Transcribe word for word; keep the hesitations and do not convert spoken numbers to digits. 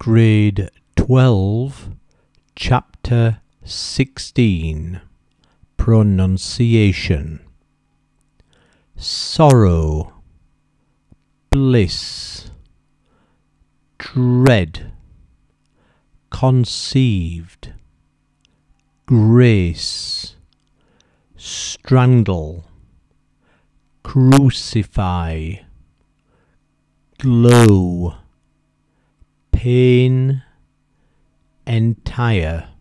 Grade twelve, Chapter sixteen, Pronunciation. Sorrow, bliss, dread, conceived, grace, strangle, crucify, glow, pain, entire,